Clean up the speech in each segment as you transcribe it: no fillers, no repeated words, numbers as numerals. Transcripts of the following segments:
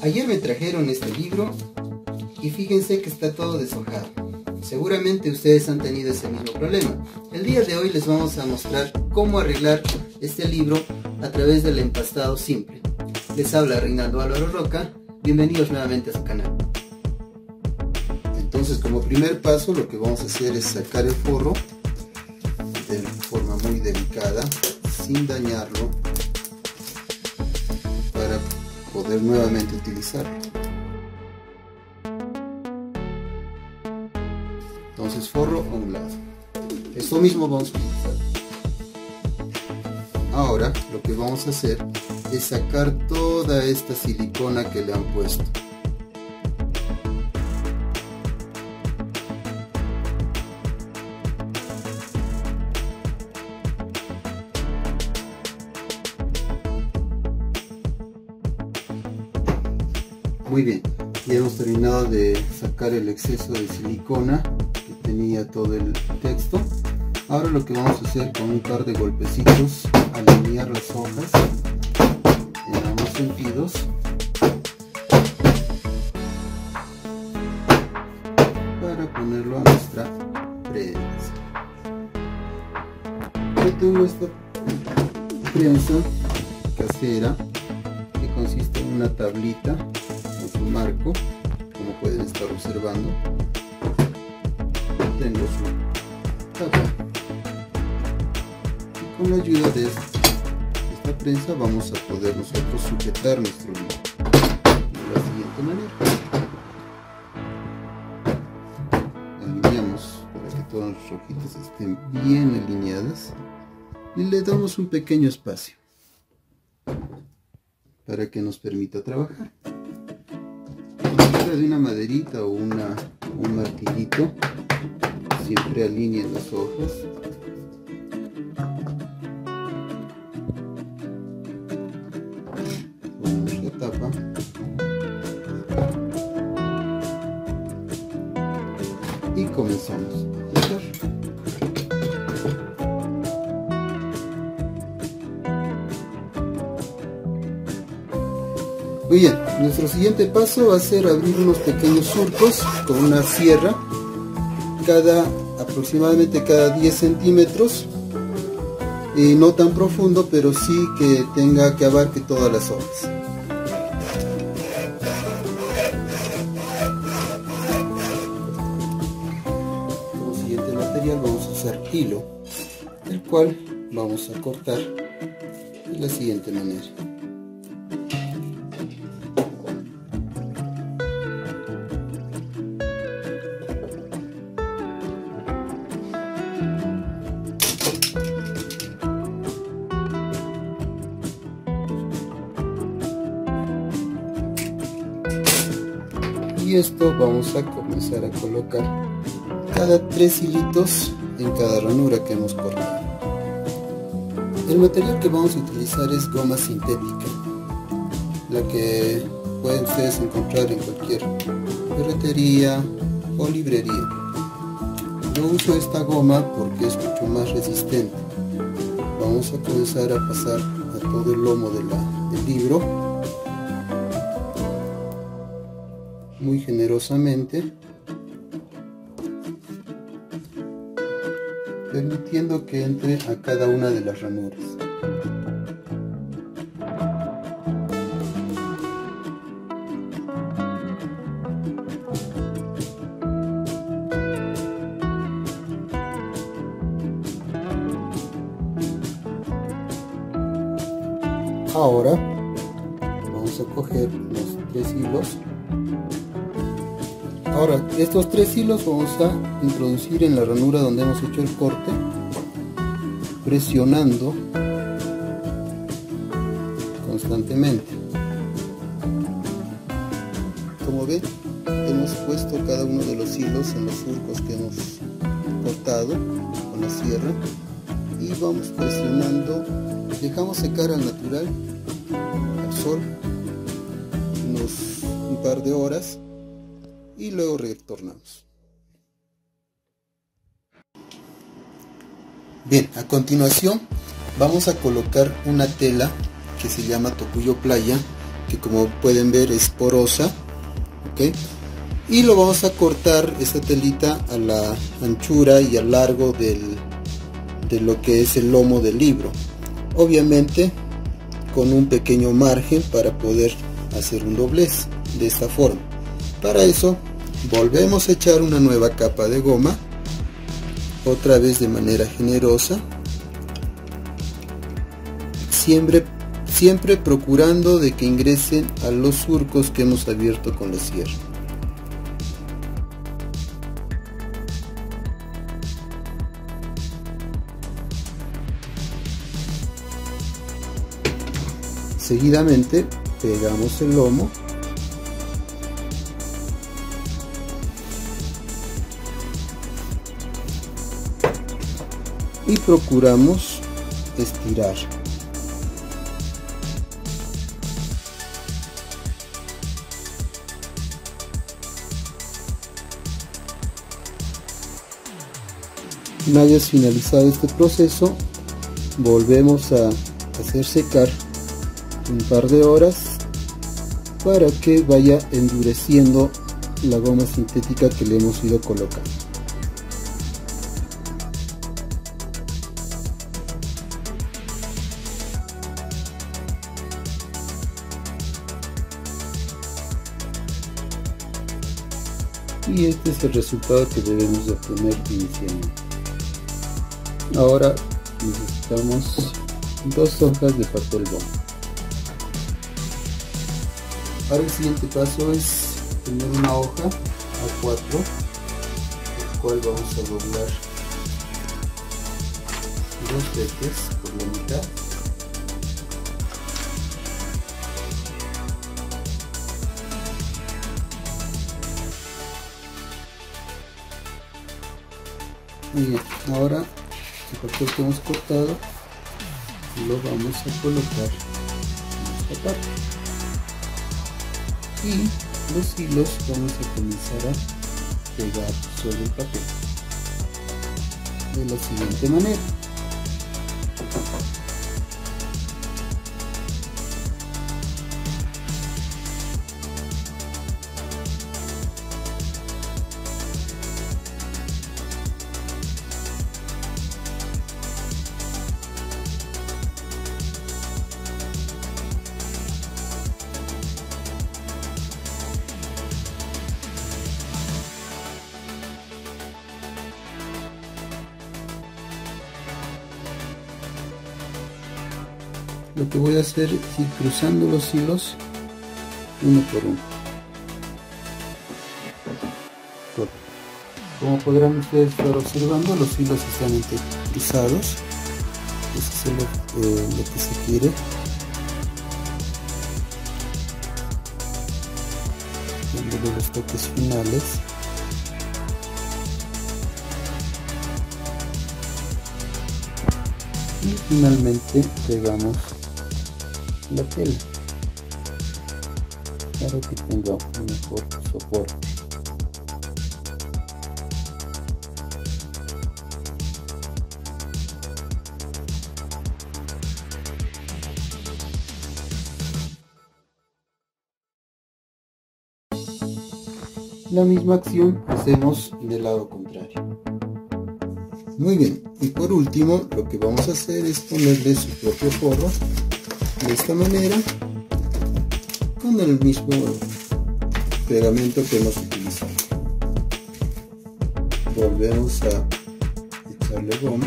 Ayer me trajeron este libro y fíjense que está todo deshojado. Seguramente ustedes han tenido ese mismo problema. El día de hoy les vamos a mostrar cómo arreglar este libro a través del empastado simple. Les habla Reinaldo Álvaro Roca. Bienvenidos nuevamente a su canal. Entonces, como primer paso, lo que vamos a hacer es sacar el forro de forma muy delicada, sin dañarlo, para poder nuevamente utilizarlo. Entonces, forro a un lado. Esto mismo vamos a utilizar. Ahora lo que vamos a hacer es sacar toda esta silicona que le han puesto. Muy bien, ya hemos terminado de sacar el exceso de silicona que tenía todo el texto. Ahora lo que vamos a hacer, con un par de golpecitos, alinear las hojas en ambos sentidos para ponerlo a nuestra prensa. Yo tengo esta prensa casera que consiste en una tablita con su marco, como pueden estar observando. Tengo su tapa. Con la ayuda de esta prensa vamos a poder nosotros sujetar nuestro libro de la siguiente manera. Alineamos para que todas las hojitas estén bien alineadas y le damos un pequeño espacio para que nos permita trabajar. De una maderita o un martillito, siempre alineen las hojas. Tapa y comenzamos a hacer. Muy bien, nuestro siguiente paso va a ser abrir unos pequeños surcos con una sierra aproximadamente cada 10 centímetros, y no tan profundo, pero sí que tenga que abarque todas las hojas. Como siguiente material vamos a usar hilo, el cual vamos a cortar de la siguiente manera. Y esto vamos a comenzar a colocar cada 3 hilitos en cada ranura que hemos cortado. El material que vamos a utilizar es goma sintética, la que pueden ustedes encontrar en cualquier ferretería o librería. Yo uso esta goma porque es mucho más resistente. Vamos a comenzar a pasar a todo el lomo del libro, muy generosamente, permitiendo que entre a cada una de las ranuras. Ahora vamos a coger los 3 hilos. Ahora, estos 3 hilos vamos a introducir en la ranura donde hemos hecho el corte, presionando constantemente. Como ven, hemos puesto cada uno de los hilos en los surcos que hemos cortado con la sierra y vamos presionando. Dejamos secar al natural, al sol, un par de horas, y luego retornamos. Bien, a continuación vamos a colocar una tela que se llama Tocuyo Playa, que como pueden ver es porosa, ¿ok? Y lo vamos a cortar esta telita a la anchura y al largo de lo que es el lomo del libro, obviamente con un pequeño margen para poder hacer un doblez de esta forma. Para eso volvemos a echar una nueva capa de goma, otra vez de manera generosa, siempre procurando de que ingresen a los surcos que hemos abierto con la sierra. Seguidamente pegamos el lomo y procuramos estirar. Una vez finalizado este proceso, volvemos a hacer secar un par de horas para que vaya endureciendo la goma sintética que le hemos ido colocando. Y este es el resultado que debemos de obtener inicialmente. Ahora necesitamos 2 hojas de papel bond. Ahora el siguiente paso es tener una hoja A4, el cual vamos a doblar 2 veces por la mitad. Muy bien, ahora el papel que hemos cortado lo vamos a colocar en esta parte y los hilos vamos a comenzar a pegar sobre el papel de la siguiente manera. Lo que voy a hacer es ir cruzando los hilos uno por uno. Como podrán ustedes estar observando, los hilos están cruzados. Eso es lo que se quiere. Dándole los toques finales. Y finalmente pegamos la tela para que tenga un mejor soporte. La misma acción hacemos del lado contrario. Muy bien, y por último lo que vamos a hacer es ponerle su propio forro de esta manera con el mismo pegamento que hemos utilizado. Volvemos a echarle goma.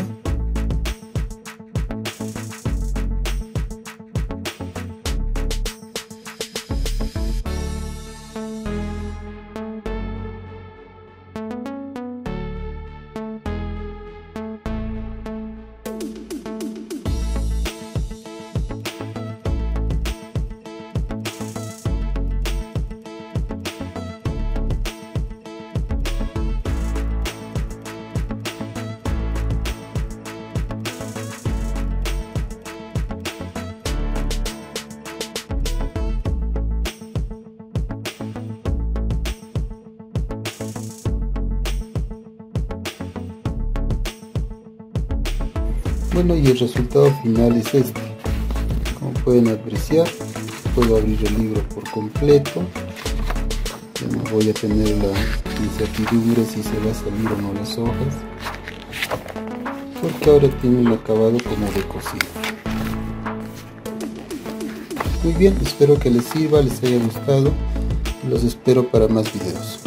Bueno, y el resultado final es este. Como pueden apreciar, puedo abrir el libro por completo. Ya no voy a tener la incertidumbre si se va a salir o no las hojas, porque ahora tiene un acabado como de cosido. Muy bien, espero que les sirva, les haya gustado. Los espero para más videos.